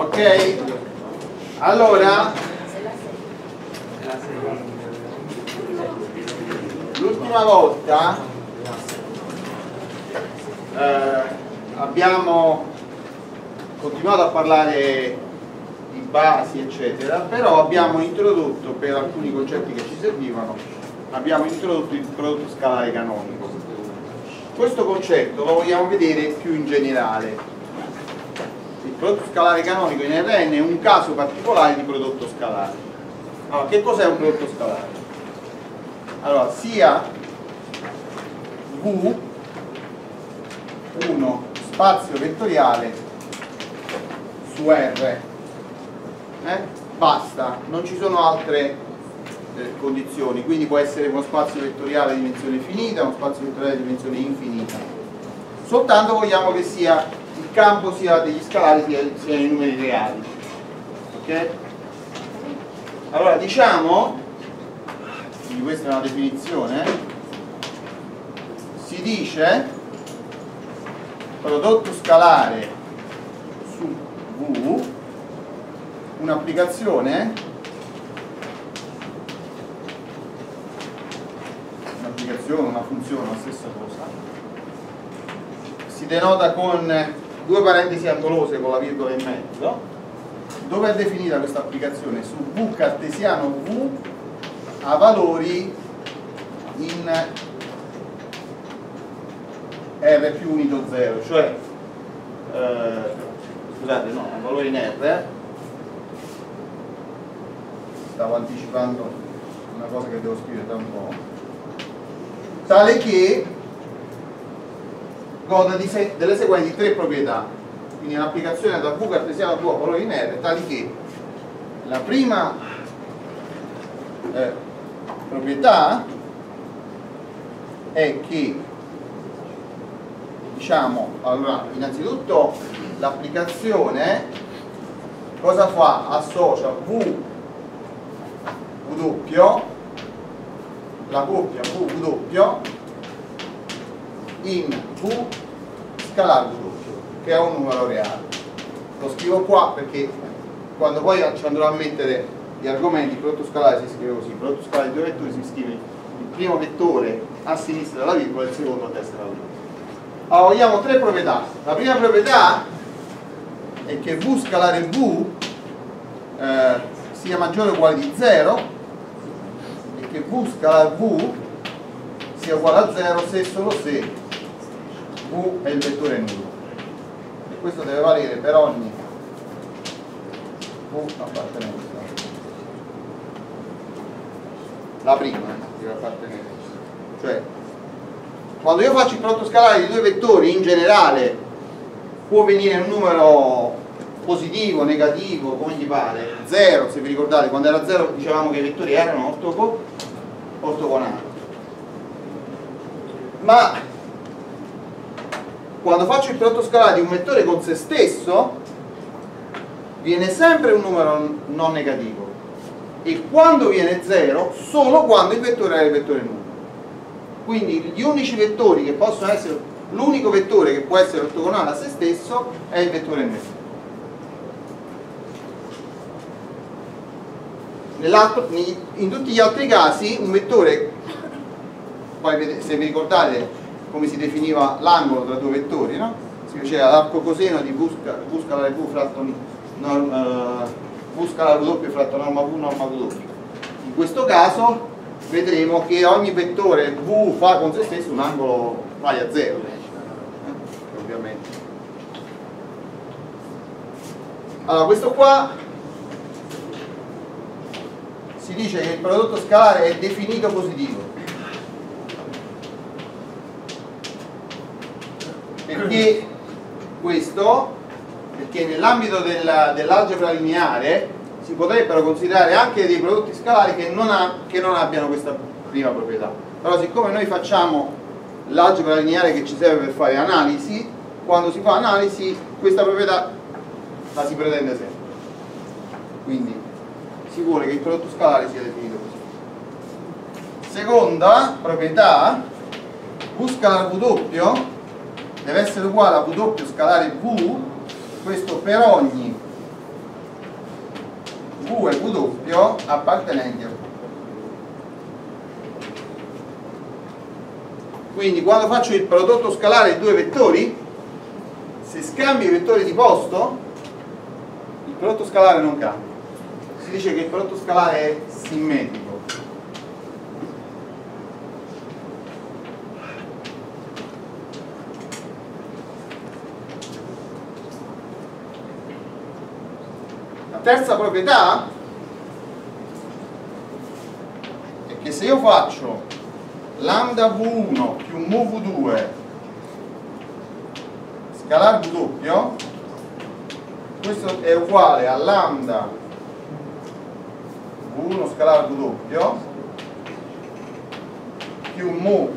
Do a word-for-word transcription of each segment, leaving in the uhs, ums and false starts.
Ok? Allora, l'ultima volta eh, abbiamo continuato a parlare di basi eccetera, però abbiamo introdotto, per alcuni concetti che ci servivano, abbiamo introdotto il prodotto scalare canonico. Questo concetto lo vogliamo vedere più in generale. Il prodotto scalare canonico in R N è un caso particolare di prodotto scalare. Allora, che cos'è un prodotto scalare? Allora, sia V uno spazio vettoriale su R, eh? Basta, non ci sono altre eh, condizioni, quindi può essere uno spazio vettoriale di dimensione finita, uno spazio vettoriale di dimensione infinita, soltanto vogliamo che sia il campo sia degli scalari sia, sia i numeri reali. Ok? Allora diciamo, quindi questa è una definizione, si dice prodotto scalare su V, un'applicazione un'applicazione, una funzione, la stessa cosa, si denota con due parentesi angolose con la virgola in mezzo. Dove è definita questa applicazione? Su V cartesiano V a valori in R più unito zero, cioè eh, scusate, no, a valori in R. Stavo anticipando una cosa che devo scrivere da un po', tale che goda di se delle seguenti tre proprietà. Quindi un'applicazione da V cartesiano a V a valore in R, tali che la prima eh, proprietà è che, diciamo, allora, innanzitutto l'applicazione cosa fa? Associa V W, la coppia V W in V scalare W, che è un numero reale. Lo scrivo qua perché quando poi ci andrò a mettere gli argomenti, il prodotto scalare si scrive così: il prodotto scalare di due vettori si scrive il primo vettore a sinistra della virgola e il secondo a destra della virgola. Allora vogliamo tre proprietà. La prima proprietà è che V scalare V eh, sia maggiore o uguale di zero, e che V scalare V sia uguale a zero se e solo se V è il vettore nullo. E questo deve valere per ogni V appartenenza. La prima deve appartenere. Cioè, quando io faccio il prodotto scalare di due vettori, in generale può venire un numero positivo, negativo, come gli pare. zero, se vi ricordate, quando era zero dicevamo che i vettori erano ortogonali. Ma quando faccio il prodotto scalare di un vettore con se stesso viene sempre un numero non negativo, e quando viene zero solo quando il vettore è il vettore nullo. Quindi gli unici vettori che possono essere, l'unico vettore che può essere ortogonale a se stesso è il vettore nullo. In tutti gli altri casi un vettore, poi se vi ricordate come si definiva l'angolo tra due vettori, no? Si faceva l'arco coseno di V scalare V fratto norma, uh, V scalare W fratto norma V norma W. In questo caso vedremo che ogni vettore V fa con se stesso un angolo pari a zero, eh? Ovviamente. Allora, questo qua si dice che il prodotto scalare è definito positivo. Perché questo? Perché nell'ambito dell'algebra lineare si potrebbero considerare anche dei prodotti scalari che non, ha, che non abbiano questa prima proprietà. Però siccome noi facciamo l'algebra lineare che ci serve per fare analisi, quando si fa analisi questa proprietà la si pretende sempre. Quindi si vuole che il prodotto scalare sia definito così. Seconda proprietà, V scalare W deve essere uguale a W scalare V, questo per ogni V e W appartenenti a V. Quindi quando faccio il prodotto scalare di due vettori, se scambio i vettori di posto, il prodotto scalare non cambia. Si dice che il prodotto scalare è simmetrico. La terza proprietà è che se io faccio lambda V uno più mu V due scalar W, questo è uguale a lambda V uno scalar W più mu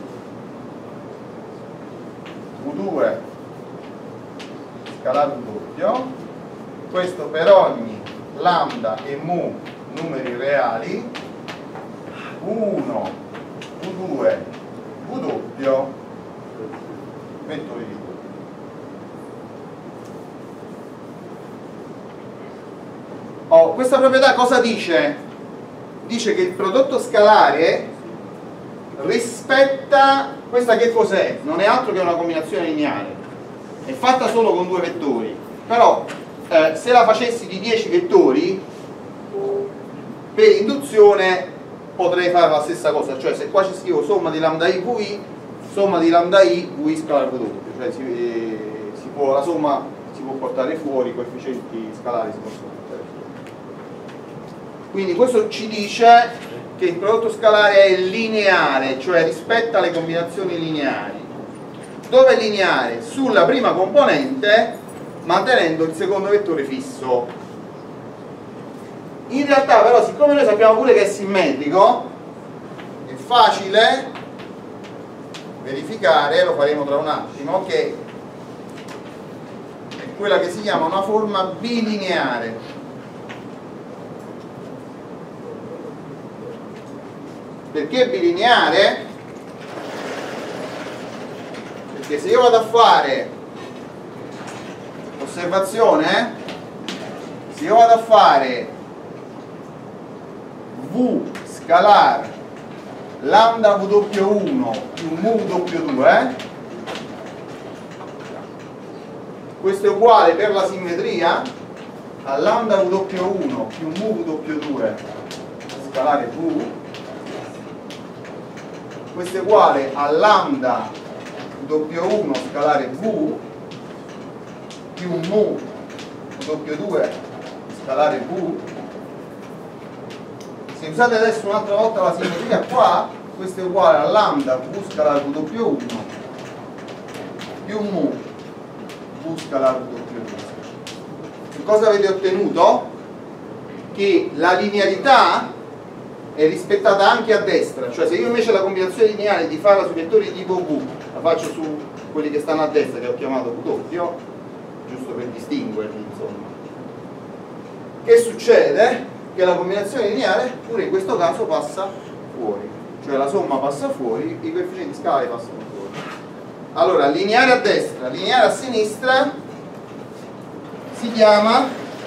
V due scalar W, questo per ogni lambda e mu numeri reali, V uno, V due, W vettori di V. Oh, questa proprietà cosa dice? Dice che il prodotto scalare rispetta, questa che cos'è? Non è altro che una combinazione lineare, è fatta solo con due vettori, però eh, se la facessi di dieci vettori, per induzione potrei fare la stessa cosa, cioè se qua ci scrivo somma di lambda i vi, somma di lambda i vi scalare w, cioè si, eh, si può, la somma si può portare fuori, i coefficienti scalari si possono portare fuori. Quindi questo ci dice che il prodotto scalare è lineare, cioè rispetta le combinazioni lineari. Dove è lineare? Sulla prima componente, mantenendo il secondo vettore fisso. In realtà però, siccome noi sappiamo pure che è simmetrico, è facile verificare, lo faremo tra un attimo, che è quella che si chiama una forma bilineare. Perché bilineare? Perché se io vado a fare osservazione, se io vado a fare V scalar lambda W uno più mu W due, questo è uguale per la simmetria a lambda W uno più mu W due scalare V, questo è uguale a lambda W uno scalare V più mu W due scalare V. Se usate adesso un'altra volta la simmetria qua, questo è uguale a lambda V scalare W uno più mu V scalare W due. Che cosa avete ottenuto? Che la linearità è rispettata anche a destra, cioè se io invece la combinazione lineare di farla sui vettori di tipo V la faccio su quelli che stanno a destra, che ho chiamato W, giusto per distinguerli, insomma, che succede? Che la combinazione lineare pure in questo caso passa fuori, cioè la somma passa fuori, i coefficienti scalari passano fuori. Allora, lineare a destra, lineare a sinistra si chiama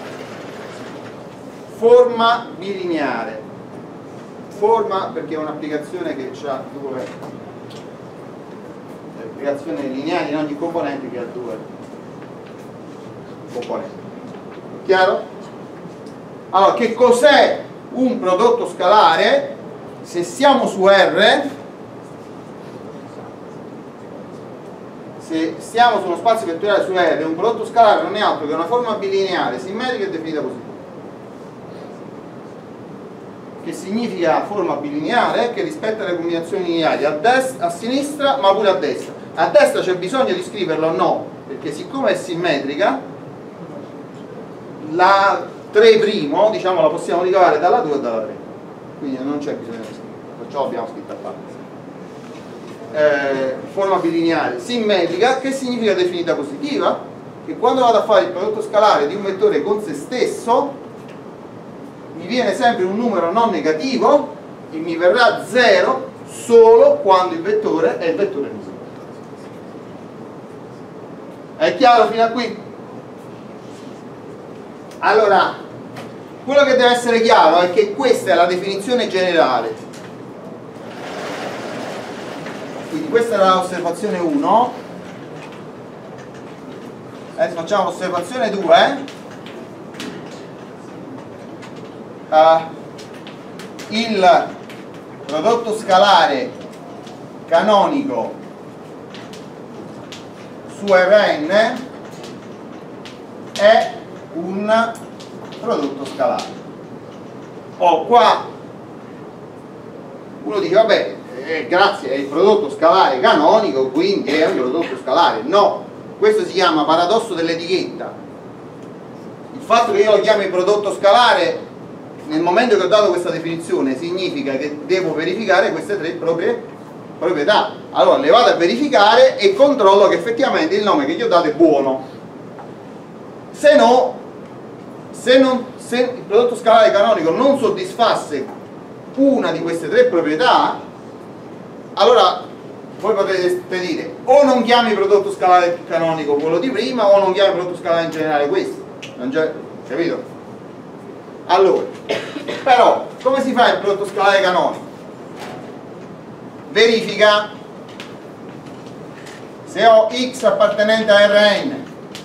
forma bilineare. Forma perché è un'applicazione che ha due applicazioni lineari in ogni componente, che ha due componenti. Chiaro? Allora, che cos'è un prodotto scalare? Se siamo su R, se siamo su uno spazio vettoriale su R, un prodotto scalare non è altro che una forma bilineare simmetrica e definita così. Che significa forma bilineare? Che rispetta le combinazioni lineari a, a sinistra ma pure a destra. A destra c'è bisogno di scriverlo? No, perché siccome è simmetrica, la tre' diciamo la possiamo ricavare dalla due e dalla tre, quindi non c'è bisogno di scriverla, perciò l'abbiamo scritta a parte. Eh, forma bilineare simmetrica, che significa definita positiva? Che quando vado a fare il prodotto scalare di un vettore con se stesso mi viene sempre un numero non negativo e mi verrà zero solo quando il vettore è il vettore positivo. È chiaro fino a qui? Allora, quello che deve essere chiaro è che questa è la definizione generale. Quindi questa era l'osservazione uno. Adesso facciamo l'osservazione due. Uh, il prodotto scalare canonico su R n è un prodotto scalare. Oh, qua uno dice vabbè, eh, grazie, è il prodotto scalare canonico, quindi è un prodotto scalare. No, questo si chiama paradosso dell'etichetta. Il fatto che io lo chiami prodotto scalare nel momento che ho dato questa definizione significa che devo verificare queste tre proprietà. Allora le vado a verificare e controllo che effettivamente il nome che gli ho dato è buono. Se no, se, non, se il prodotto scalare canonico non soddisfasse una di queste tre proprietà, allora voi potrete dire o non chiami prodotto scalare canonico quello di prima o non chiami prodotto scalare in generale questo. Non c'è, capito? Allora, però, come si fa il prodotto scalare canonico? Verifica se ho x appartenente a R n.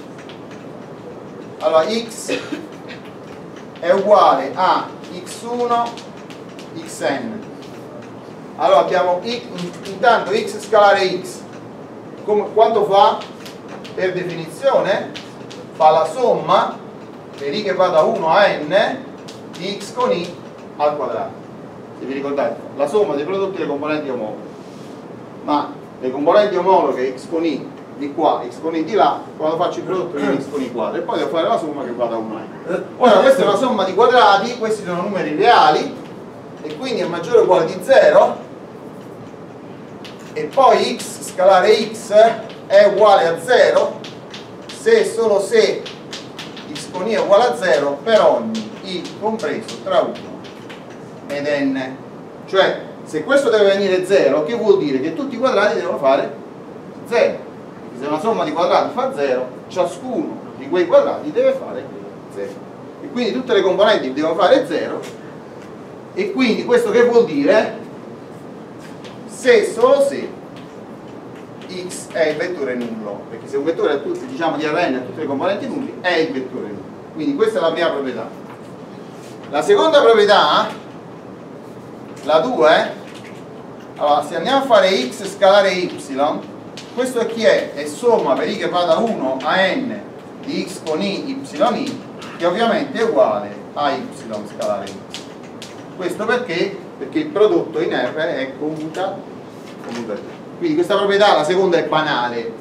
Allora x è uguale a x uno xn. Allora abbiamo x, intanto x scalare x come, quanto fa? Per definizione fa la somma per i che va da uno a n di x con i al quadrato. Se vi ricordate, la somma dei prodotti delle componenti omologhe, ma le componenti omologhe x con i di qua, x con i di là, quando faccio il prodotto di x con i quadri e poi devo fare la somma che va da uno a n. Ora questa è una somma di quadrati, questi sono numeri reali e quindi è maggiore o uguale di zero, e poi x scalare x è uguale a zero se e solo se x con i è uguale a zero per ogni i compreso tra uno ed n. Cioè se questo deve venire zero, che vuol dire? Che tutti i quadrati devono fare zero. Se una somma di quadrati fa zero, ciascuno di quei quadrati deve fare zero. E quindi tutte le componenti devono fare zero. E quindi questo che vuol dire? Se e solo se x è il vettore nullo, perché se un vettore è tutti, diciamo di R n a tutte le componenti nulli è il vettore nullo. Quindi questa è la prima proprietà. La seconda proprietà, la due, allora se andiamo a fare x scalare y, questo è chi è? È somma per i che va da uno a n di x con i yi, che ovviamente è uguale a y scalare y. Questo perché? Perché il prodotto in R è commuta, commutativo. Quindi questa proprietà, la seconda, è banale.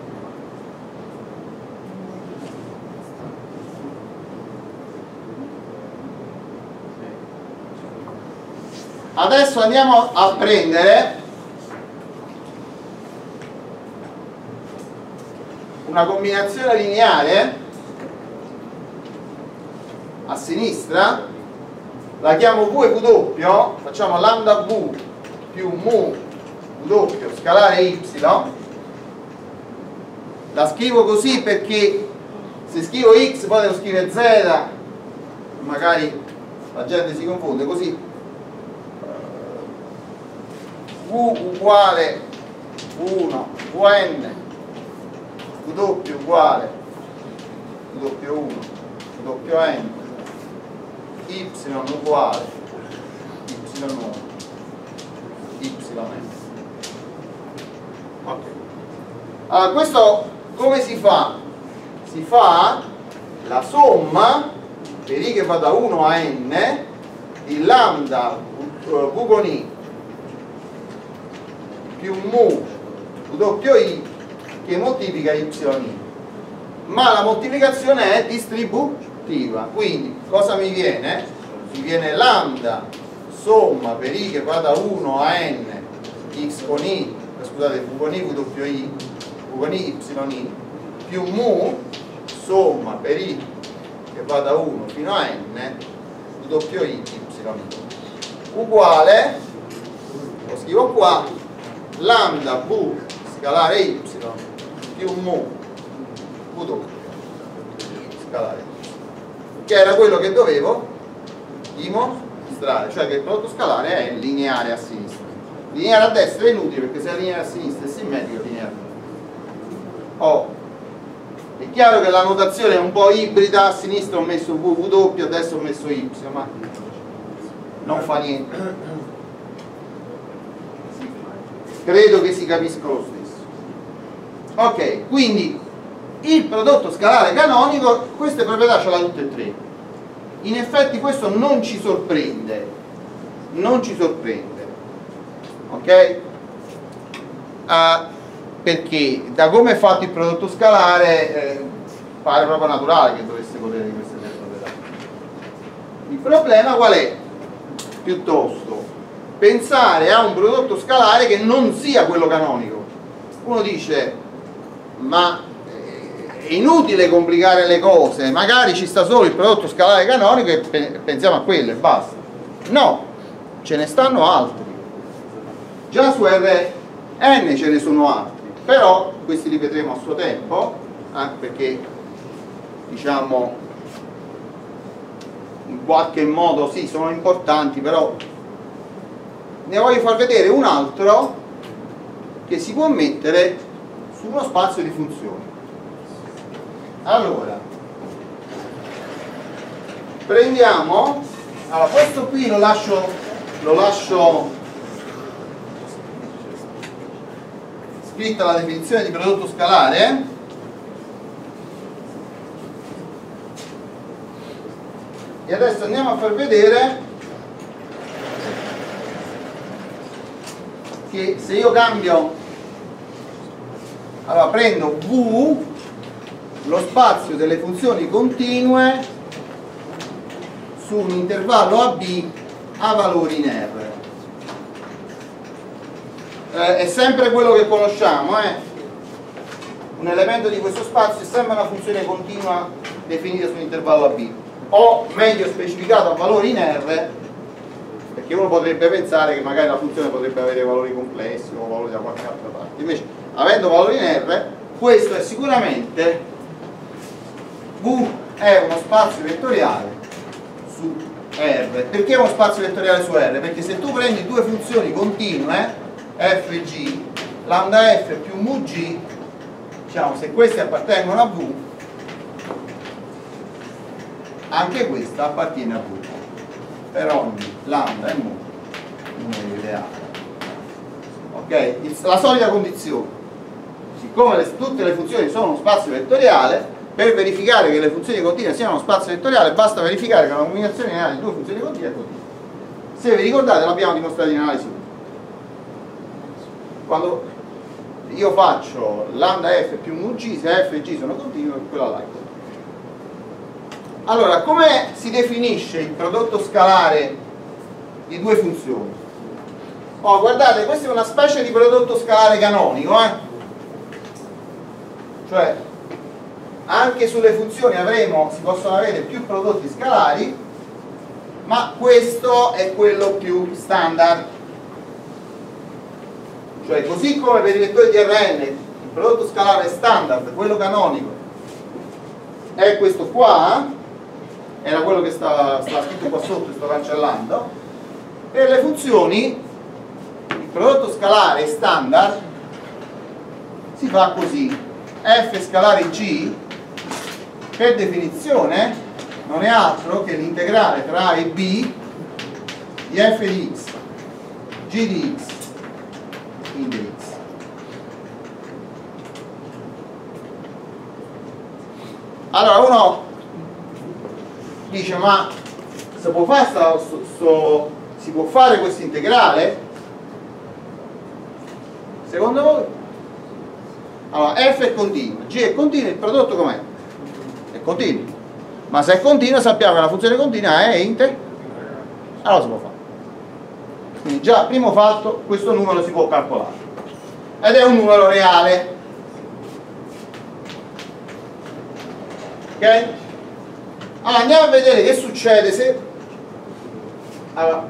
Adesso andiamo a prendere una combinazione lineare a sinistra, la chiamo V e W, facciamo lambda V più mu W scalare y, la scrivo così perché se scrivo x poi devo scrivere z, magari la gente si confonde, così V uguale uno Vn, W uguale W uno Wn, y uguale y uno yn. Ok. Allora questo come si fa? Si fa la somma per i che va da uno a n di lambda v con i più mu wi che moltiplica y, ma la moltiplicazione è distributiva, quindi cosa mi viene? Mi viene lambda somma per i che va da uno a n x con i, scusate, v con i wi, v con i y più mu somma per i che va da uno fino a n wi y uguale, lo scrivo qua, lambda v scalare y più mu w scalare y, che era quello che dovevo dimostrare, cioè che il prodotto scalare è lineare a sinistra. Lineare a destra è inutile, perché se è lineare a sinistra è simmetrico, lineare a destra. Oh, è chiaro che la notazione è un po' ibrida, a sinistra ho messo V, W, a destra ho messo Y, ma non fa niente. Credo che si capisca lo stesso. Ok, quindi il prodotto scalare canonico queste proprietà ce l'ha tutte e tre. In effetti questo non ci sorprende, non ci sorprende, ok? Uh, perché da come è fatto il prodotto scalare eh, pare proprio naturale che dovesse godere di queste tre proprietà. Il problema qual è? Piuttosto pensare a un prodotto scalare che non sia quello canonico. Uno dice, ma è inutile complicare le cose, magari ci sta solo il prodotto scalare canonico e pensiamo a quello e basta. No, ce ne stanno altri. Già su R N ce ne sono altri, però questi li vedremo a suo tempo, eh, perché diciamo in qualche modo sì, sono importanti, però ne voglio far vedere un altro che si può mettere su uno spazio di funzioni. Allora, prendiamo, allora questo qui lo lascio, lo lascio scritta la definizione di prodotto scalare, e adesso andiamo a far vedere che se io cambio, allora prendo V, lo spazio delle funzioni continue su un intervallo A B a valori in R. Eh, è sempre quello che conosciamo, eh? Un elemento di questo spazio è sempre una funzione continua definita su un intervallo A B, o meglio specificato a valori in R, perché uno potrebbe pensare che magari la funzione potrebbe avere valori complessi o valori da qualche altra parte. Invece, avendo valori in R, questo è sicuramente V è uno spazio vettoriale su R. Perché è uno spazio vettoriale su R? Perché se tu prendi due funzioni continue, f e g, lambda f più mu g, diciamo, se queste appartengono a V, anche questa appartiene a V per ogni lambda e mu numero ideale. Ok? La solita condizione, siccome le, tutte le funzioni sono uno spazio vettoriale, per verificare che le funzioni continue siano uno spazio vettoriale basta verificare che la combinazione lineare di due funzioni continue è continua. Se vi ricordate l'abbiamo dimostrato in analisi uno. Quando io faccio lambda f più mu g, se f e g sono continue, quella là è continua. Allora, come si definisce il prodotto scalare di due funzioni? Oh, guardate, questa è una specie di prodotto scalare canonico, eh? Cioè, anche sulle funzioni avremo, si possono avere più prodotti scalari, ma questo è quello più standard. Cioè, così come per i vettori di R N il prodotto scalare standard, quello canonico, è questo qua, era quello che sta, sta scritto qua sotto e sto cancellando. Per le funzioni il prodotto scalare standard si fa così: f scalare g per definizione non è altro che l'integrale tra a e b di f di x, g di x in x. Allora uno dice, ma si può fare, sto, sto, sto, si può fare questo integrale? Secondo voi? Allora, f è continuo, g è continuo, il prodotto com'è? È continuo. Ma se è continuo sappiamo che la funzione continua è inter, allora si può fare. Quindi già, primo fatto, questo numero si può calcolare. Ed è un numero reale. Ok? Allora, andiamo a vedere che succede se... Allora,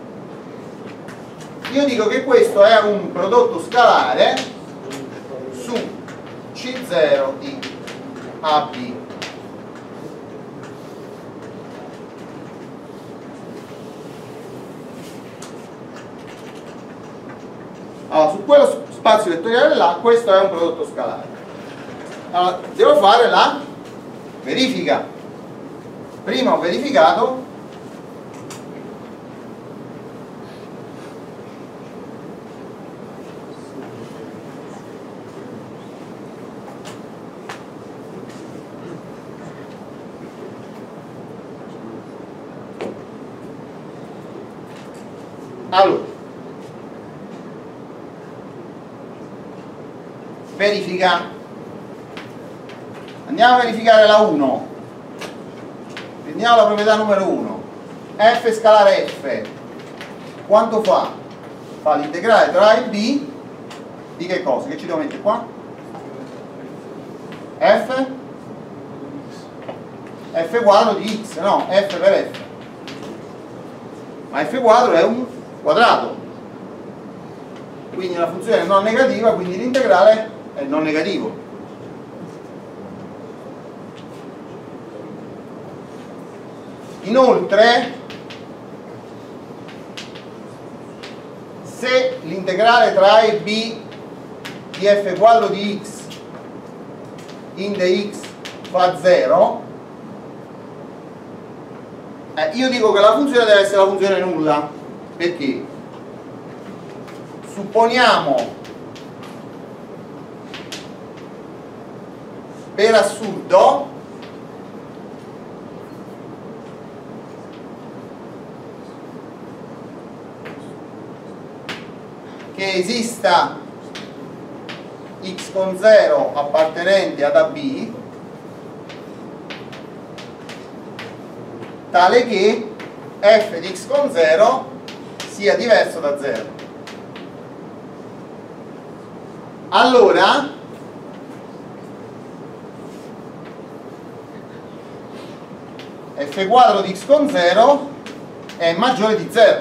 io dico che questo è un prodotto scalare su C zero di A B. Allora, su quello spazio vettoriale là, questo è un prodotto scalare. Allora, devo fare la verifica. Prima ho verificato allora verifica, andiamo a verificare la uno, prendiamo la proprietà numero uno, f scalare f quanto fa? Fa l'integrale tra a e b di che cosa? Che ci devo mettere qua? f f quadro di x, no, f per f, ma f quadro è un quadrato, quindi la funzione è non negativa, quindi l'integrale è non negativo. Inoltre, se l'integrale tra a e b di f quadro di x inde x fa zero, eh, io dico che la funzione deve essere la funzione nulla. Perché? Supponiamo per assurdo che esista x con zero appartenente ad A B tale che f di x con zero sia diverso da zero. Allora f quadro di x con zero è maggiore di zero.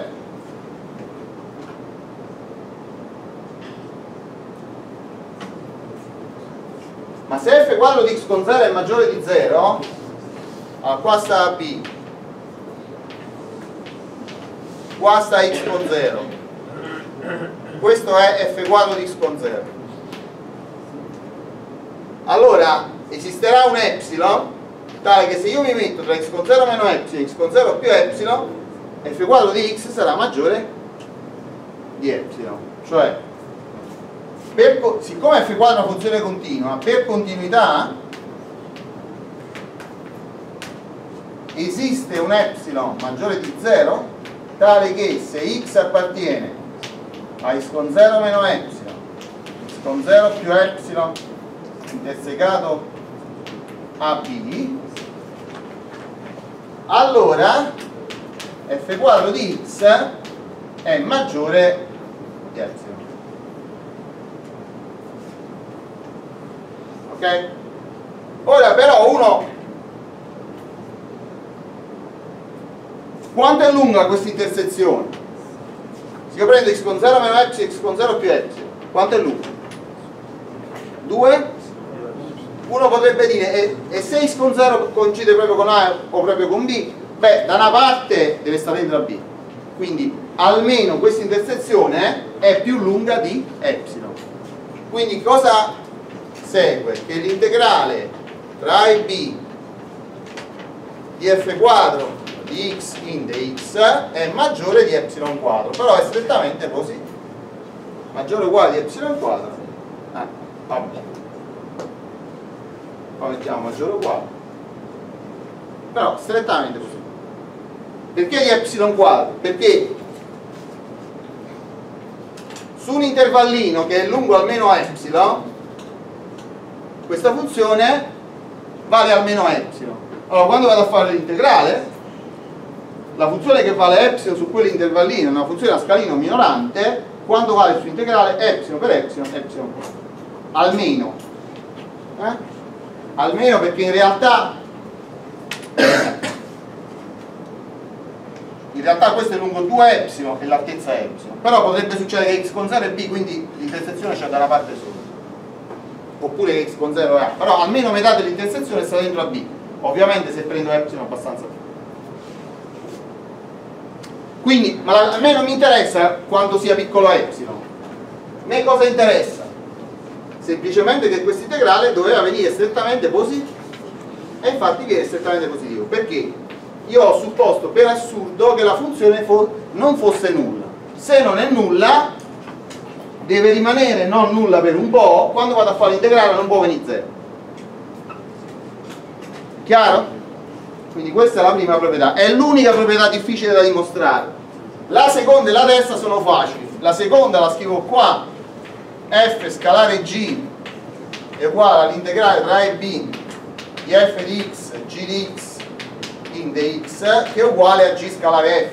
Ma se f quadro di x con zero è maggiore di zero, allora qua sta b, qua sta x con zero, questo è f quadro di x con zero. Allora esisterà un epsilon tale che se io mi metto tra x con zero meno epsilon e x con zero più epsilon, f quadro di x sarà maggiore di epsilon. Cioè, per, siccome f quadro è una funzione continua, per continuità esiste un epsilon maggiore di zero tale che se x appartiene a x con zero meno epsilon, x con zero più epsilon intersecato a b, allora f quadro di x è maggiore di epsilon. Ok? Ora però uno, quanto è lunga questa intersezione? Se io prendo x con zero meno epsilon, x con zero più epsilon, quanto è lunga? due? Uno potrebbe dire, e, e se x con zero coincide proprio con A o proprio con B? Beh, da una parte deve stare dentro a B, quindi almeno questa intersezione è più lunga di epsilon. Quindi cosa segue? Che l'integrale tra A e B di f quadro di x inde x è maggiore di epsilon quadro, però è strettamente così, maggiore o uguale di epsilon quadro, eh, vabbè, poi mettiamo maggiore o uguale, però strettamente così. Perché di epsilon quadro? Perché su un intervallino che è lungo almeno epsilon questa funzione vale almeno epsilon. Allora quando vado a fare l'integrale, la funzione che vale epsilon su quell'intervallino è una funzione a scalino minorante, quando vale su integrale epsilon per epsilon, epsilon quadro. Almeno. Eh? Almeno perché in realtà in realtà questo è lungo due epsilon e l'altezza è epsilon. Però potrebbe succedere che x con zero è b, quindi l'intersezione c'è da una parte sola. Oppure che x con zero è a. Però almeno metà dell'intersezione sta dentro a b. Ovviamente se prendo epsilon abbastanza più. Quindi, ma a me non mi interessa quanto sia piccolo epsilon, me cosa interessa? Semplicemente che questo integrale doveva venire strettamente positivo, e infatti viene strettamente positivo. Perché? Io ho supposto per assurdo che la funzione fo non fosse nulla. Se non è nulla, deve rimanere non nulla per un po', quando vado a fare l'integrale non può venire zero. Chiaro? Quindi questa è la prima proprietà, è l'unica proprietà difficile da dimostrare. La seconda e la terza sono facili. La seconda la scrivo qua: f scalare g è uguale all'integrale tra a e b di f di x, g di x in dx, che è uguale a g scalare f.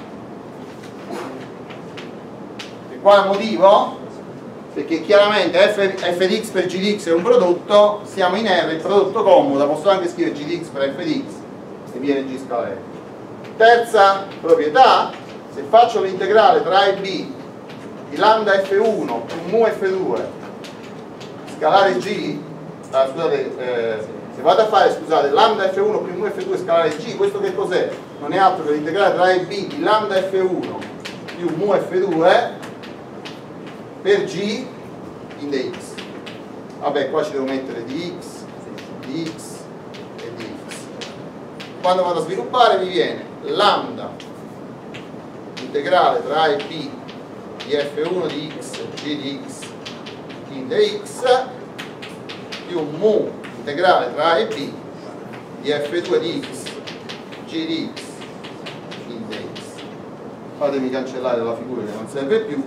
Per quale motivo? Perché chiaramente f, f di x per g di x è un prodotto, siamo in R, il prodotto comodo, posso anche scrivere g di x per f di x e viene g scalare f. Terza proprietà: se faccio l'integrale tra a e b di lambda f uno più mu f due scalare g, ah, scusate, eh, se vado a fare, scusate, lambda f uno più mu f due scalare g, questo che cos'è? Non è altro che l'integrale tra a e b di lambda f uno più mu f due per g in dx. Vabbè, qua ci devo mettere dx, dx e dx. Quando vado a sviluppare mi viene lambda integrale tra a e b di f uno di x, g di x in dx più mu integrale tra a e b di f due di x, g di x in dx. Fatemi cancellare la figura che non serve più.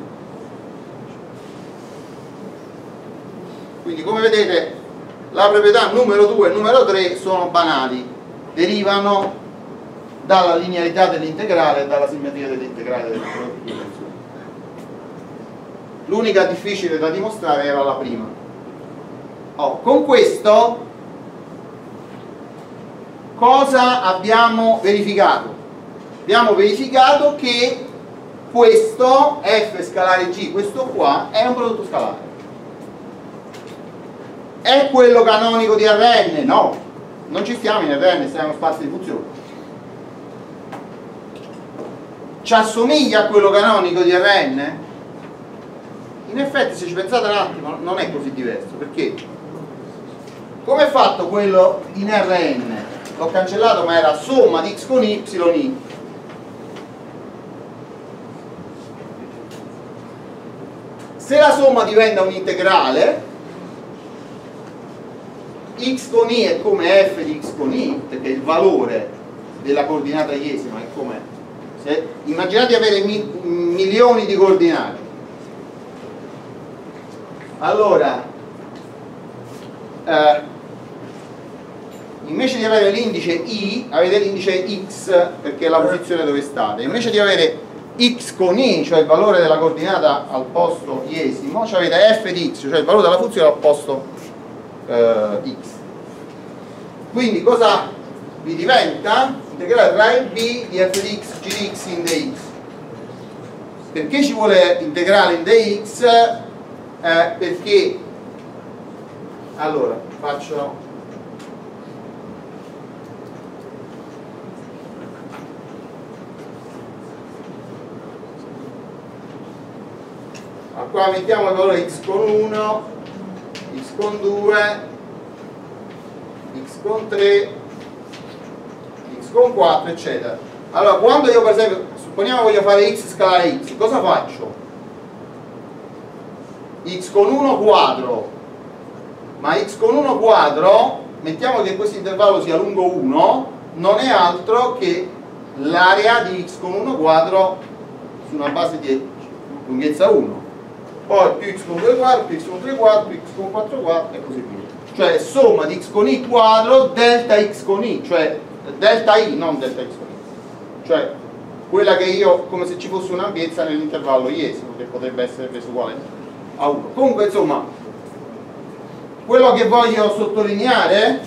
Quindi come vedete la proprietà numero due e numero tre sono banali, derivano dalla linearità dell'integrale e dalla simmetria dell'integrale del prodotto. L'unica difficile da dimostrare era la prima. Oh, con questo cosa abbiamo verificato? Abbiamo verificato che questo f scalare g, questo qua, è un prodotto scalare. È quello canonico di R N? No, non ci stiamo in R N, stiamo in spazio di funzioni. Ci assomiglia a quello canonico di R N? In effetti, se ci pensate un attimo, non è così diverso. Perché? Come è fatto quello in R N? L'ho cancellato, ma era somma di x con y i. Se la somma diventa un integrale, x con i è come f di x con i, perché il valore della coordinata iesima è come, se, immaginate di avere mi, milioni di coordinate. Allora eh, invece di avere l'indice i avete l'indice x, perché è la posizione dove state. Invece di avere x con i, cioè il valore della coordinata al posto iesimo, cioè avete f di x, cioè il valore della funzione al posto eh, x. Quindi cosa vi diventa? Integrale tra a e b di f di x, g di x in dx. Perché ci vuole integrale in dx? Eh, perché allora faccio ah, qua mettiamo il valore x con uno, x con due, x con tre, x con quattro, eccetera. Allora, quando io per esempio, supponiamo voglio fare x scalare x, cosa faccio? X con uno quadro, ma x con uno quadro, mettiamo che questo intervallo sia lungo uno, non è altro che l'area di x con uno quadro su una base di lunghezza uno. Poi più x con due quadro, più x con tre quadro, più x con quattro quadro e così via. Cioè somma di x con i quadro delta x con i, cioè delta i, non delta x con i. Cioè quella che io, come se ci fosse un'ampiezza nell'intervallo iesimo, che potrebbe essere preso uguale a uno. Comunque insomma, quello che voglio sottolineare,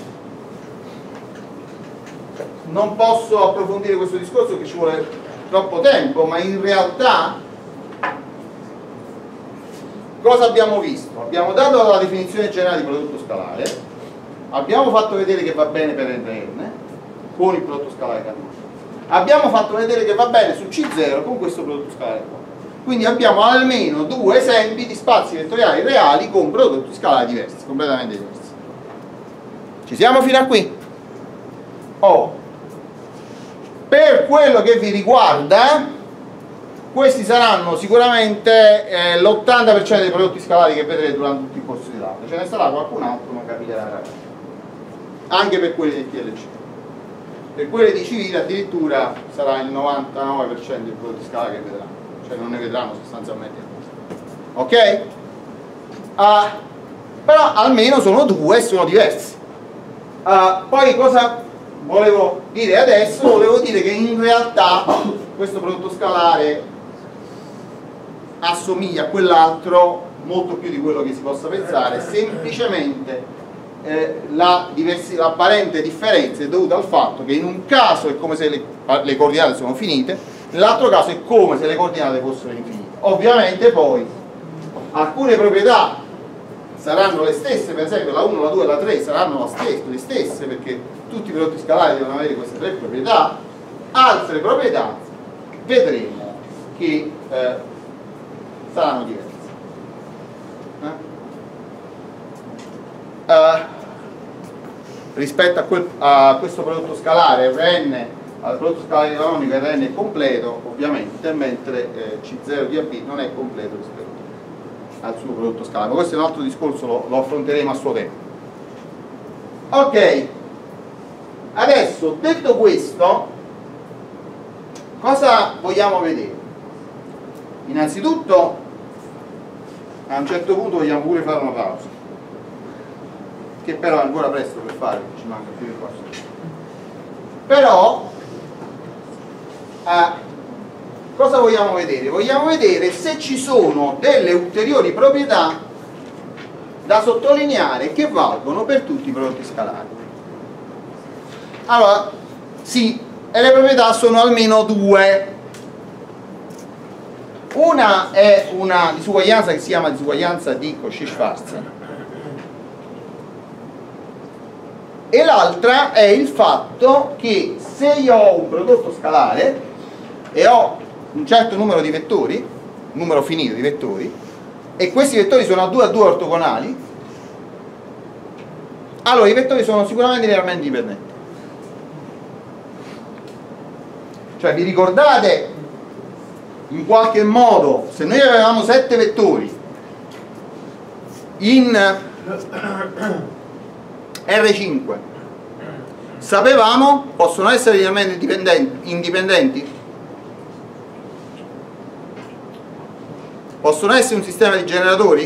non posso approfondire questo discorso che ci vuole troppo tempo, ma in realtà cosa abbiamo visto? Abbiamo dato la definizione generale di prodotto scalare, abbiamo fatto vedere che va bene per R N con il prodotto scalare canonico, abbiamo fatto vedere che va bene su C zero con questo prodotto scalare qua. Quindi abbiamo almeno due esempi di spazi vettoriali reali con prodotti scalari diversi, completamente diversi. Ci siamo fino a qui? Oh. Per quello che vi riguarda, questi saranno sicuramente eh, l'ottanta per cento dei prodotti scalari che vedrete durante tutto il corso di laurea. Ce ne sarà qualcun altro, ma capiterà anche per quelli del T L C. Per quelli di civile addirittura sarà il novantanove per cento dei prodotti scalari che vedranno, cioè non ne vedranno sostanzialmente. Ok? Uh, però almeno sono due e sono diversi. Uh, poi cosa volevo dire adesso? Volevo dire che in realtà questo prodotto scalare assomiglia a quell'altro molto più di quello che si possa pensare, semplicemente eh, la l'apparente differenza è dovuta al fatto che in un caso è come se le, le coordinate sono finite, nell'altro caso è come se le coordinate fossero infinite. Ovviamente poi alcune proprietà saranno le stesse, per esempio la uno, la due e la tre saranno la stessa, le stesse, perché tutti i prodotti scalari devono avere queste tre proprietà. Altre proprietà vedremo che eh, saranno diverse. Eh? Uh, rispetto a, quel, a questo prodotto scalare R N, al prodotto scalare canonico R N è completo ovviamente, mentre eh, C zero di A B non è completo rispetto al suo prodotto scalare, ma questo è un altro discorso, lo, lo affronteremo a suo tempo. Ok, adesso detto questo, cosa vogliamo vedere? Innanzitutto a un certo punto vogliamo pure fare una pausa, che però è ancora presto per fare, ci manca più di quattro. Però eh, cosa vogliamo vedere? Vogliamo vedere se ci sono delle ulteriori proprietà da sottolineare che valgono per tutti i prodotti scalari. Allora, sì, e le proprietà sono almeno due. Una è una disuguaglianza che si chiama disuguaglianza di Cauchy-Schwarz e l'altra è il fatto che se io ho un prodotto scalare e ho un certo numero di vettori, un numero finito di vettori, e questi vettori sono a due a due ortogonali, allora i vettori sono sicuramente linearmente dipendenti. Cioè vi ricordate in qualche modo, se noi avevamo sette vettori in R cinque, sapevamo possono essere linearmente indipendenti, indipendenti? Possono essere un sistema di generatori?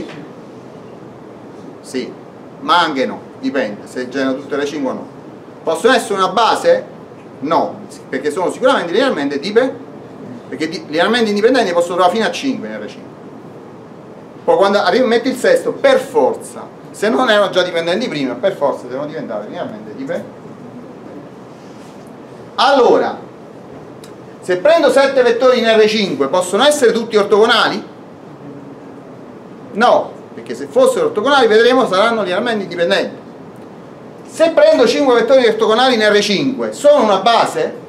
Sì, ma anche no, dipende, se genera tutte le cinque o no. Possono essere una base? No, perché sono sicuramente linearmente dipendenti, perché linearmente indipendenti possono trovare fino a cinque in R cinque. Poi quando arrivi a mettere il sesto, per forza, se non erano già dipendenti prima, per forza devono diventare linearmente dipendenti. Allora, se prendo sette vettori in R cinque, possono essere tutti ortogonali? No, perché se fossero ortogonali, vedremo, saranno linearmente indipendenti. Se prendo cinque vettori ortogonali in R cinque, sono una base?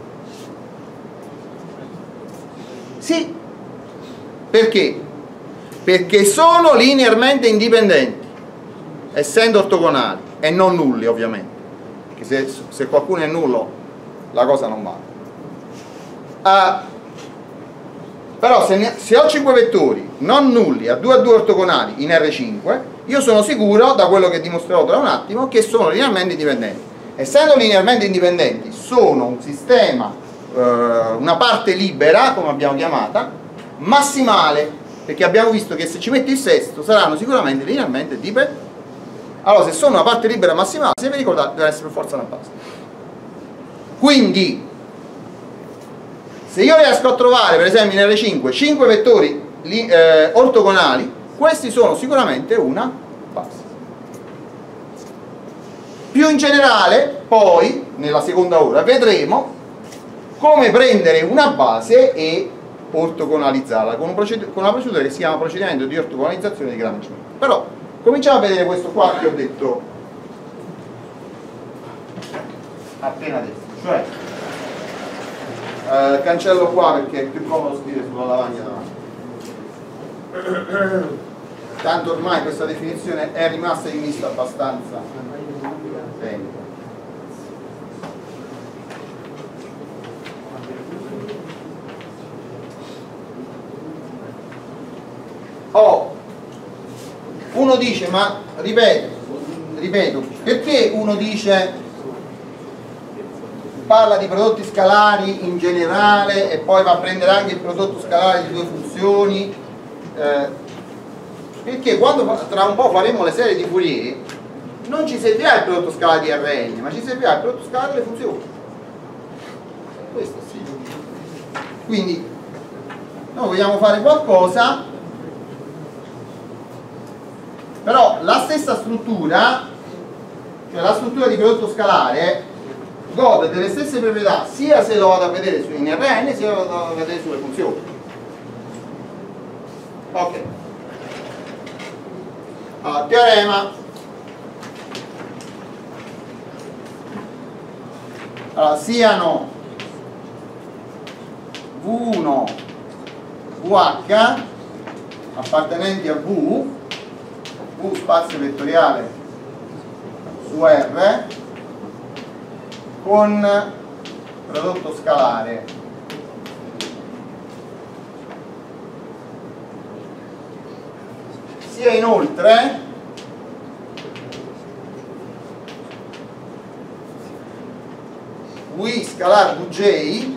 Sì. Perché? Perché sono linearmente indipendenti, essendo ortogonali e non nulli ovviamente, perché se, se qualcuno è nullo la cosa non va. Uh, però se, ne, se ho cinque vettori non nulli a due a due ortogonali in R cinque, io sono sicuro, da quello che dimostrerò tra un attimo, che sono linearmente indipendenti. Essendo linearmente indipendenti, sono un sistema, uh, una parte libera, come abbiamo chiamata, massimale, perché abbiamo visto che se ci metti il sesto saranno sicuramente linearmente dipendenti. Allora, se sono una parte libera massimale, se vi ricordate, deve essere per forza una base. Quindi, se io riesco a trovare, per esempio in R cinque, cinque vettori eh, ortogonali, questi sono sicuramente una base. Più in generale, poi, nella seconda ora, vedremo come prendere una base e ortogonalizzarla con, un con una procedura che si chiama procedimento di ortogonalizzazione di Gramsci. Però cominciamo a vedere questo qua che ho detto appena adesso, cioè eh, cancello qua perché è più comodo scrivere sulla lavagna davanti. tanto ormai questa definizione è rimasta in vista abbastanza tempo. Oh, uno dice, ma ripeto, ripeto, perché uno dice, parla di prodotti scalari in generale e poi va a prendere anche il prodotto scalare di due funzioni, eh, perché quando tra un po' faremo le serie di Fourier non ci servirà il prodotto scalare di R N, ma ci servirà il prodotto scalare delle funzioni. Questo sì. Quindi noi vogliamo fare qualcosa, però la stessa struttura, cioè la struttura di prodotto scalare, gode delle stesse proprietà sia se lo vado a vedere in R N sia se lo vado a vedere sulle funzioni. Ok. Allora, teorema. Allora, siano V uno V H appartenenti a V, V spazio vettoriale su R con prodotto scalare sia inoltre V scalar Vj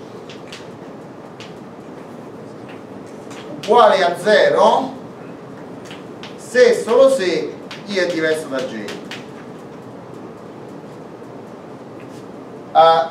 uguale a zero se e solo se I è diverso da J. Uh,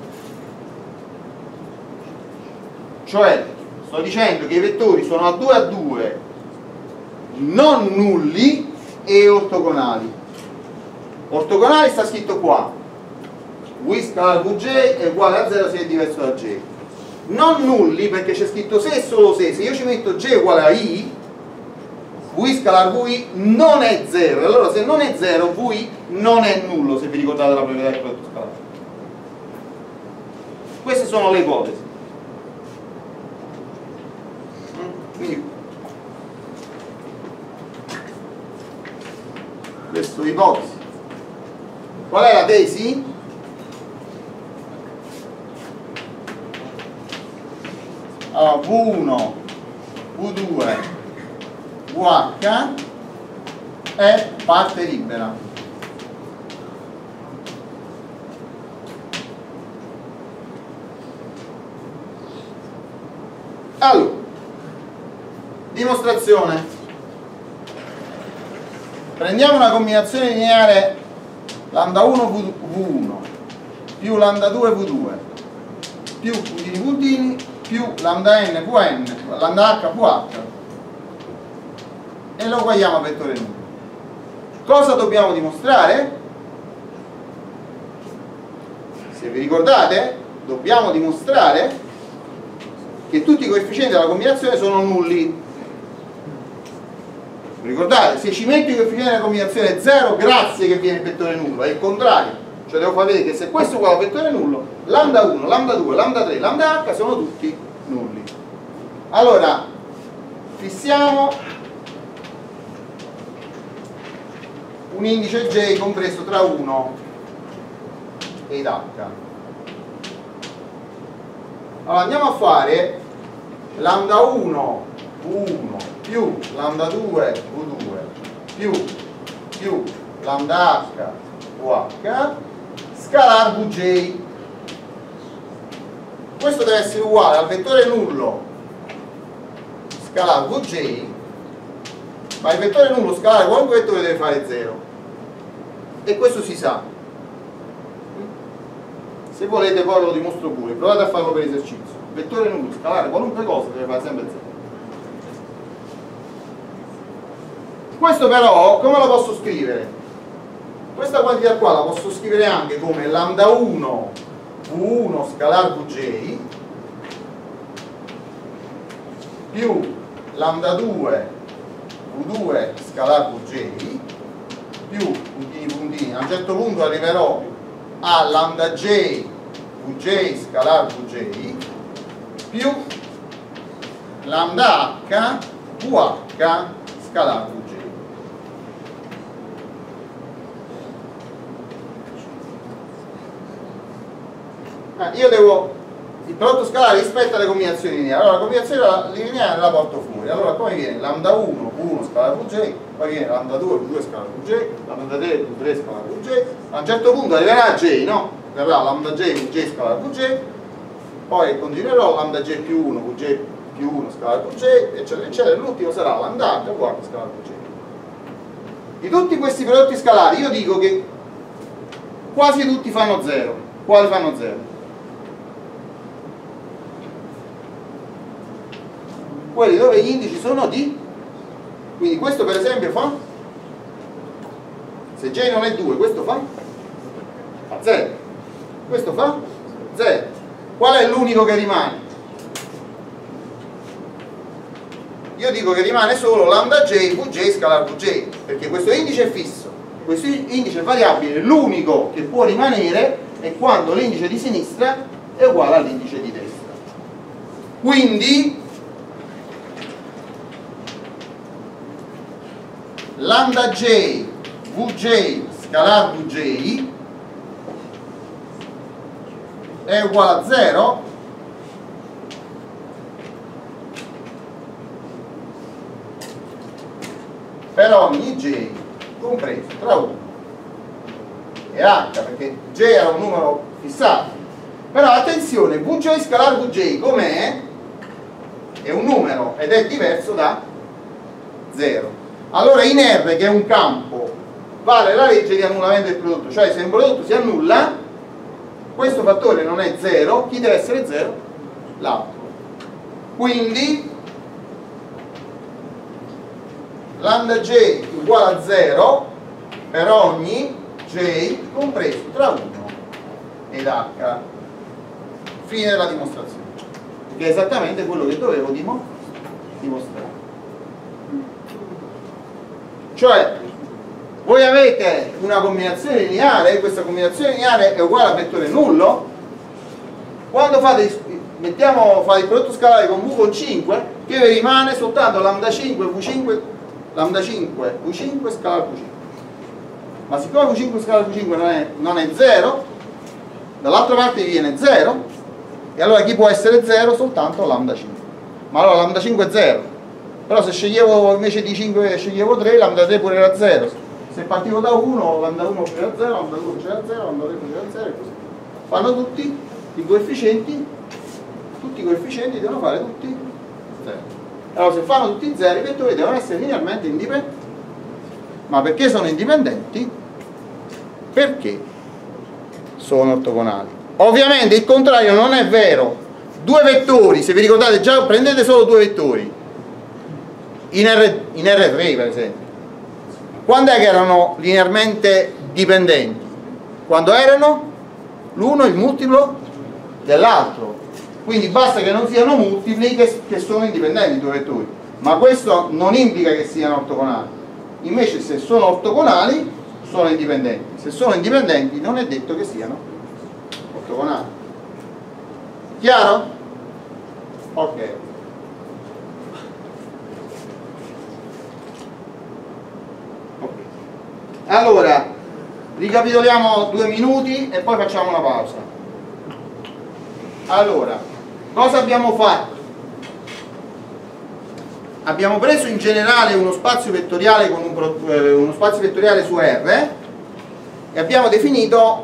cioè sto dicendo che i vettori sono a due a due non nulli e ortogonali. Ortogonali sta scritto qua, V scalar Vj è uguale a zero se è diverso da J. Non nulli perché c'è scritto se e solo se, se io ci metto J uguale a I, V scalar Vi non è zero, allora se non è zero Vi non è nullo, se vi ricordate la proprietà del prodotto scalare. Queste sono le ipotesi. Quindi questa è l'ipotesi. Qual è la tesi? Allora, V uno, V due, V H è parte libera. Allora, dimostrazione. Prendiamo una combinazione lineare lambda uno V uno più lambda due V due più puntini puntini più lambda n Vn, lambda h Vh e lo uguagliamo a vettore nullo. Cosa dobbiamo dimostrare? Se vi ricordate, dobbiamo dimostrare che tutti i coefficienti della combinazione sono nulli. Vi ricordate? Se ci metto i coefficienti della combinazione zero, grazie che viene il vettore nullo, è il contrario. Cioè devo far vedere che se questo è uguale a vettore nullo, lambda uno, lambda due, lambda tre, lambda h sono tutti nulli. Allora, fissiamo un indice J compreso tra uno ed H. Allora andiamo a fare lambda uno V uno più lambda due V due più più lambda H Vh scalar Vj. Questo deve essere uguale al vettore nullo scalar Vj, ma il vettore nullo scalare qualunque vettore deve fare zero, e questo si sa. Se volete poi ve lo dimostro pure, provate a farlo per esercizio. Il vettore nullo scalare qualunque cosa deve fare sempre zero. Questo però come lo posso scrivere? Questa quantità qua la posso scrivere anche come lambda uno V uno scalar Vj più lambda due V due scalar Vj più puntini puntini. A un certo punto arriverò a lambda J Vj scalar Vj più lambda H vh scalare vj. Ah, io devo il prodotto scalare rispetto alle combinazioni lineari. Allora la combinazione lineare la porto fuori. Allora come viene? Lambda uno, v uno scalare vj, poi viene lambda due, v due scalare vj, lambda tre, v tre scalare vj. A un certo punto arriverà j, no? Verrà lambda j, vj scalare vj, poi continuerò lambda j più uno, vj più uno scalare vj, eccetera, eccetera. L'ultimo sarà lambda h uguale a scalare vj. Di tutti questi prodotti scalari io dico che quasi tutti fanno zero. Quali fanno zero? Quelli dove gli indici sono di, quindi questo per esempio fa, se j non è due, questo fa fa zero, questo fa zero. Qual è l'unico che rimane? Io dico che rimane solo lambda j, vj scalare vj, perché questo indice è fisso, questo indice è variabile, l'unico che può rimanere è quando l'indice di sinistra è uguale all'indice di destra. Quindi lambda j, vj scalare vj è uguale a zero per ogni j compreso tra uno e h, perché j era un numero fissato. Però attenzione, vj scalare vj com'è? È un numero ed è diverso da zero. Allora in R, che è un campo, vale la legge di annullamento del prodotto, cioè se un prodotto si annulla, questo fattore non è zero, chi deve essere zero? L'altro. Quindi lambda j uguale a zero per ogni j compreso tra uno ed h. Fine della dimostrazione, che è esattamente quello che dovevo dimo dimostrare. Cioè, voi avete una combinazione lineare, questa combinazione lineare è uguale a vettore nullo. Quando fate, mettiamo, fate il prodotto scalare con v con cinque, che vi rimane soltanto lambda cinque, v cinque, lambda cinque, v cinque scalare v cinque. Ma siccome v cinque scalare v cinque non è, non è zero, dall'altra parte viene zero, e allora chi può essere zero? Soltanto lambda cinque. Ma allora lambda cinque è zero. Però se sceglievo invece di cinque sceglievo tre, lambda tre pure era zero. Se partivo da uno, lambda uno pure era zero, lambda due pure era zero, lambda tre pure era zero e così. Fanno tutti i coefficienti, tutti i coefficienti devono fare tutti zero. Allora se fanno tutti zero, i vettori devono essere linearmente indipendenti. Ma perché sono indipendenti? Perché sono ortogonali. Ovviamente il contrario non è vero. Due vettori, se vi ricordate già, prendete solo due vettori. In, R, in R tre per esempio, quando è che erano linearmente dipendenti? Quando erano l'uno il multiplo dell'altro, quindi basta che non siano multipli che, che sono indipendenti i due vettori, ma questo non implica che siano ortogonali. Invece se sono ortogonali sono indipendenti, se sono indipendenti non è detto che siano ortogonali. Chiaro? Ok. Allora, ricapitoliamo due minuti e poi facciamo una pausa. Allora, cosa abbiamo fatto? Abbiamo preso in generale uno spazio vettoriale con un, eh, uno spazio vettoriale su R e abbiamo definito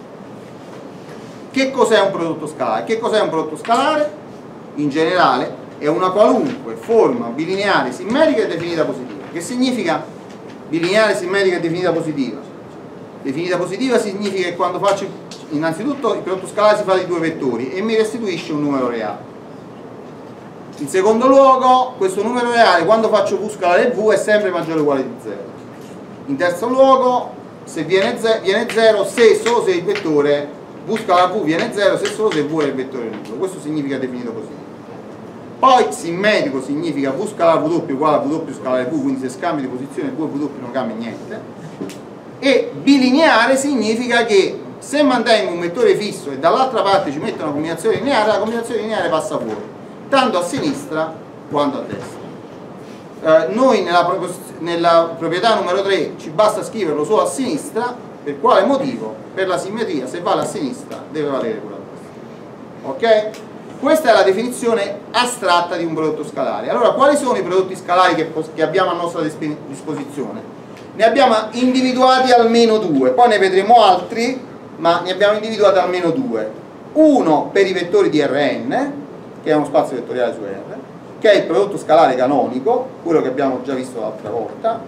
che cos'è un prodotto scalare. Che cos'è un prodotto scalare? In generale è una qualunque forma bilineare simmetrica e definita positiva. Che significa bilineare simmetrica e definita positiva? Definita positiva significa che quando faccio innanzitutto il prodotto scalare si fa di due vettori e mi restituisce un numero reale. In secondo luogo, questo numero reale quando faccio v scalare v è sempre maggiore o uguale di zero. In terzo luogo, se viene zero se solo se il vettore v scalare v viene zero, se solo se v è il vettore nullo. Questo significa definito positivo. Poi simmetrico significa v scalare v uguale a v scalare v, quindi se scambio di posizione v e v non cambia niente. E bilineare significa che se mantengo un vettore fisso e dall'altra parte ci metto una combinazione lineare, la combinazione lineare passa fuori, tanto a sinistra quanto a destra. eh, noi nella, nella proprietà numero tre ci basta scriverlo solo a sinistra. Per quale motivo? Per la simmetria, se vale a sinistra deve valere pure a destra. Ok? Questa è la definizione astratta di un prodotto scalare. Allora, quali sono i prodotti scalari che, che abbiamo a nostra disposizione? Ne abbiamo individuati almeno due, poi ne vedremo altri, ma ne abbiamo individuati almeno due. Uno per i vettori di Rn, che è uno spazio vettoriale su R, che è il prodotto scalare canonico, quello che abbiamo già visto l'altra volta,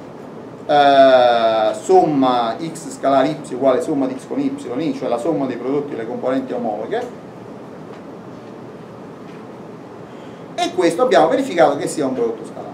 eh, somma x scalare y uguale somma di x con y, cioè la somma dei prodotti delle componenti omologhe, e questo abbiamo verificato che sia un prodotto scalare.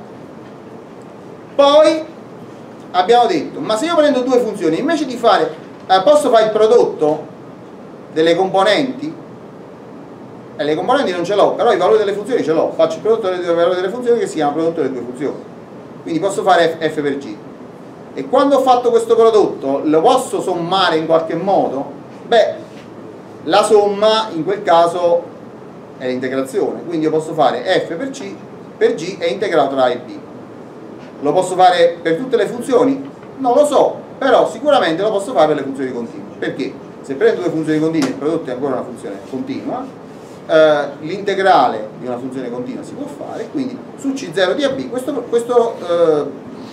Poi abbiamo detto, ma se io prendo due funzioni, invece di fare, eh, posso fare il prodotto delle componenti? E le componenti non ce l'ho, però i valori delle funzioni ce l'ho, faccio il prodotto dei due valori delle funzioni che si chiama prodotto delle due funzioni, quindi posso fare f, f per g. E quando ho fatto questo prodotto lo posso sommare in qualche modo? Beh, la somma in quel caso è l'integrazione, quindi io posso fare f per c per g è integrato tra a e b. Lo posso fare per tutte le funzioni? Non lo so, però sicuramente lo posso fare per le funzioni continue. Perché? Se prendo due funzioni continue il prodotto è ancora una funzione continua, eh, l'integrale di una funzione continua si può fare, quindi su c zero di a b questo, questo, eh,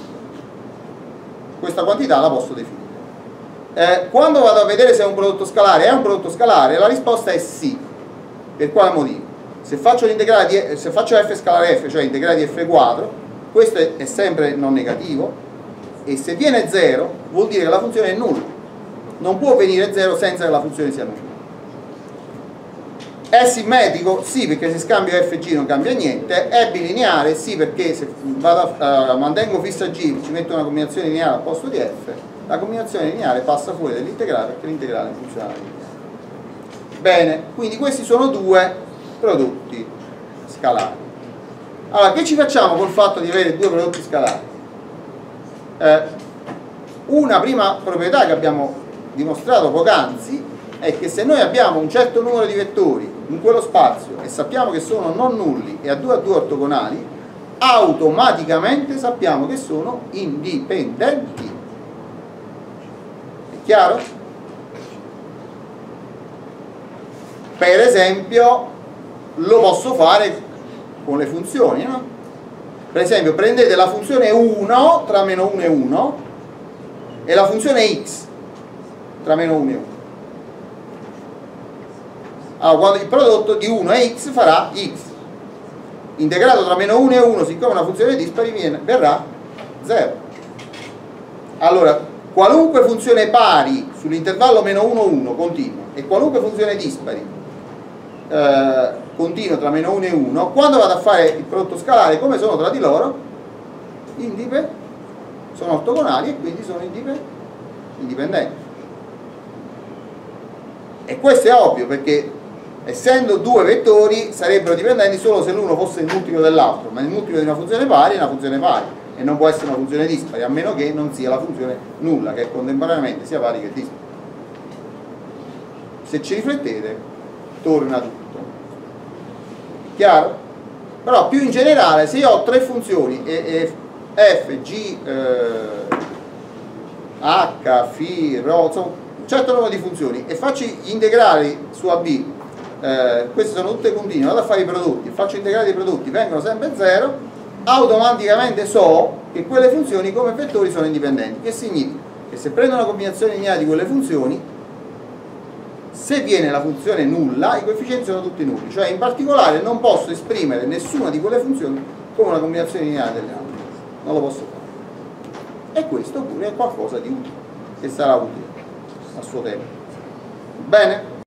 questa quantità la posso definire. Eh, quando vado a vedere se è un prodotto scalare, è un prodotto scalare? La risposta è sì. Per quale motivo? Se faccio l'integrale di, se faccio f scalare f, cioè integrale di f quadro, questo è, è sempre non negativo, e se viene zero vuol dire che la funzione è nulla. Non può venire zero senza che la funzione sia nulla. È simmetrico? Sì, perché se scambio f g non cambia niente. È bilineare? Sì, perché se vado a, uh, mantengo fissa g, ci metto una combinazione lineare al posto di f, la combinazione lineare passa fuori dall'integrale perché l'integrale funziona lineare. Bene, quindi questi sono due prodotti scalari. Allora, che ci facciamo col fatto di avere due prodotti scalari? Eh, una prima proprietà che abbiamo dimostrato poc'anzi è che se noi abbiamo un certo numero di vettori in quello spazio e sappiamo che sono non nulli e a due a due ortogonali, automaticamente sappiamo che sono indipendenti. È chiaro? Per esempio lo posso fare con le funzioni, no? Per esempio prendete la funzione uno tra meno uno e uno e la funzione x tra meno uno e uno. Allora, quando il prodotto di uno e x farà x, integrato tra meno uno e uno, siccome una funzione dispari viene, verrà zero. Allora, qualunque funzione pari sull'intervallo meno uno uno continua e qualunque funzione dispari eh, continua tra meno uno e uno, quando vado a fare il prodotto scalare, come sono tra di loro? Indipe, sono ortogonali e quindi sono indipendenti. E questo è ovvio, perché essendo due vettori sarebbero dipendenti solo se l'uno fosse il multiplo dell'altro, ma il multiplo di una funzione pari è una funzione pari e non può essere una funzione dispari, a meno che non sia la funzione nulla, che contemporaneamente sia pari che dispari. Se ci riflettete torna tutto. Chiaro? Però più in generale, se io ho tre funzioni e, e f, g, eh, h, φ, ρ, insomma un certo numero di funzioni e faccio gli integrali su A B, eh, queste sono tutte continue, vado a fare i prodotti, faccio integrali dei prodotti, vengono sempre zero, automaticamente so che quelle funzioni come vettori sono indipendenti. Che significa? Che se prendo una combinazione lineare di quelle funzioni, se viene la funzione nulla, i coefficienti sono tutti nulli, cioè in particolare non posso esprimere nessuna di quelle funzioni come una combinazione lineare delle altre, non lo posso fare. E questo pure è qualcosa di utile, che sarà utile a suo tempo. Bene?